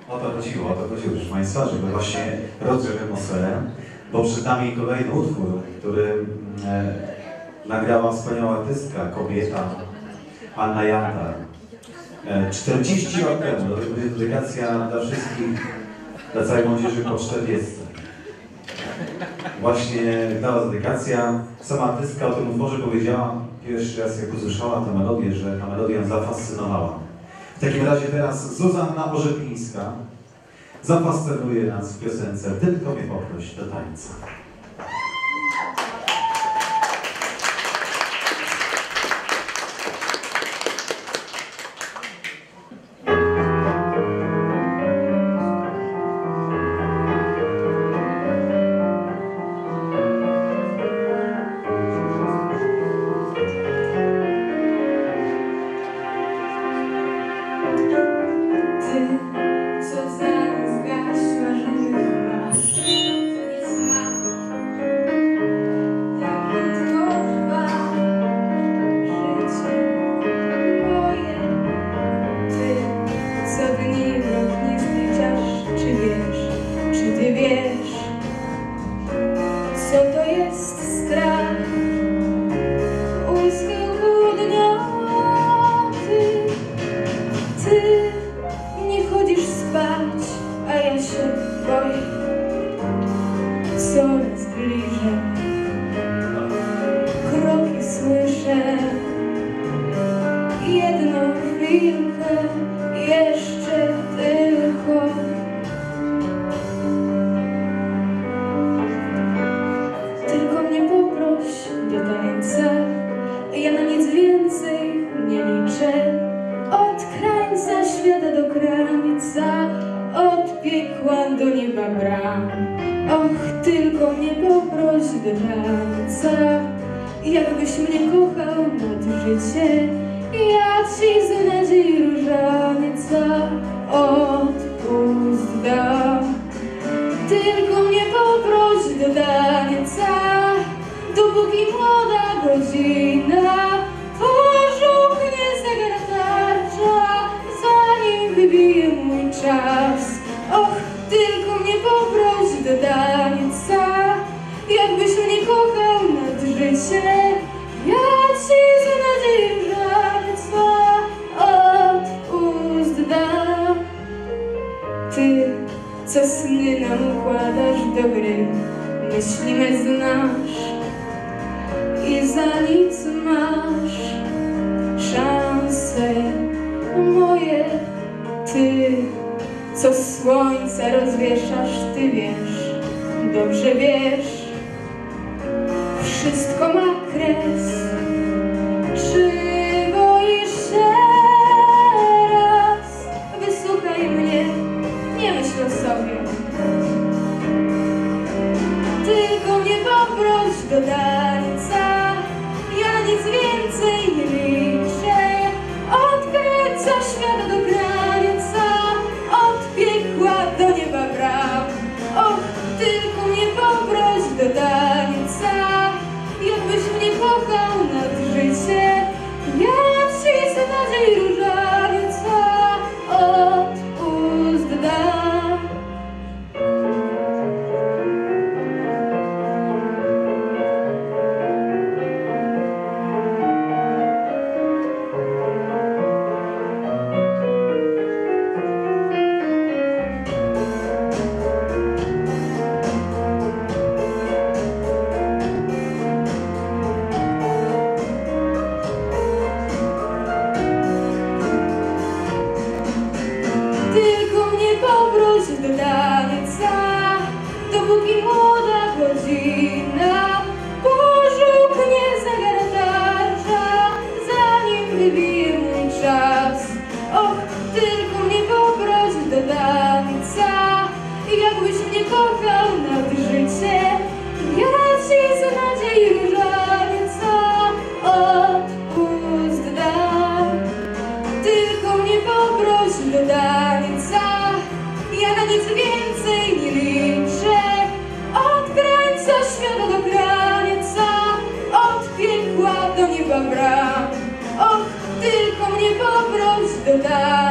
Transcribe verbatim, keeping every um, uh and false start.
O to chodziło, o to chodziło, proszę Państwa, żeby właśnie rozgrzeć atmosferę, bo przed nami kolejny utwór, który e, nagrała wspaniała artystka, kobieta, Anna Jantar. E, czterdzieści lat temu, to będzie dedykacja dla wszystkich, dla całej młodzieży po czterdziestce. Właśnie dała dedykacja. Sama artystka o tym utworze powiedziała pierwszy raz, jak usłyszała tę melodię, że ta melodia ją zafascynowała. W takim razie teraz Zuzanna Orzepińska zafascynuje nas w piosence Tylko mnie poproś do tańca. Coraz bliżej kroki słyszę. Jedną chwilkę jeszcze tylko. Tylko mnie poproś do tańca, ja na nic więcej nie liczę. Od krańca świata do krańca, od piekła do nieba bram. Och, tylko mnie poproś do tańca, jakbyś mnie kochał nad życie. Ja ci z nadziei różańca odpust dam. Tylko mnie poproś do tańca, dopóki młoda godzina. Pożółknie zegara tarcza, zanim wybije mój czas. Och, tylko mnie poproś do tańca, jakbyś mnie kochał nad życie. Ja ci z nadziei różańca odpust dam. Ty, co sny nam układasz do gry, myśli me znasz i za nic masz szanse moje. Ty, co słońca rozwieszasz, ty wiesz, dobrze wiesz, wszystko ma kres. Czy boisz się raz? Wysłuchaj mnie, nie myśl o sobie. Tylko mnie poproś do tańca, ja na nic więcej nie liczę. Od krańca świata do krańca, od piekła do nieba bram. Och, tylko mnie poproś do tańca, jakbyś mnie kochał nad życie. Ja ci z nadziei różańca odpust dam. Tylko mnie poproś do tańca, dopóki młoda godzina. Pożółknie zegara tarcza, zanim wybije mój czas. Och, tylko mnie poproś do tańca, jakbyś mnie kochał nad życie. Ja ci z nadziei różańca odpust dam. Tylko mnie poproś do tańca, ja na nic więcej nie liczę. Od krańca świata do krańca, od piekła do nieba bram. Och, tylko mnie poproś do tańca.